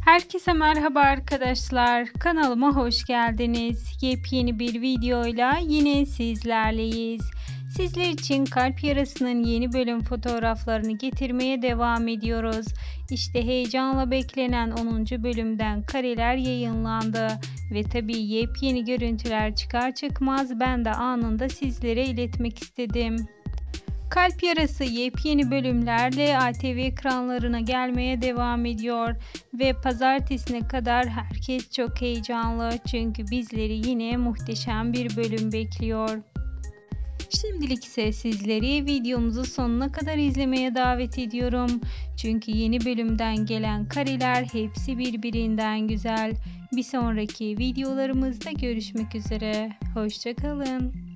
Herkese merhaba arkadaşlar. Kanalıma hoş geldiniz. Yepyeni bir videoyla yine sizlerleyiz. Sizler için Kalp Yarası'nın yeni bölüm fotoğraflarını getirmeye devam ediyoruz. İşte heyecanla beklenen 10. bölümden kareler yayınlandı ve tabii yepyeni görüntüler çıkar çıkmaz ben de anında sizlere iletmek istedim. Kalp Yarası yepyeni bölümlerle ATV ekranlarına gelmeye devam ediyor ve pazartesine kadar herkes çok heyecanlı çünkü bizleri yine muhteşem bir bölüm bekliyor. Şimdilik ise sizleri videomuzu sonuna kadar izlemeye davet ediyorum. Çünkü yeni bölümden gelen kareler hepsi birbirinden güzel. Bir sonraki videolarımızda görüşmek üzere. Hoşça kalın.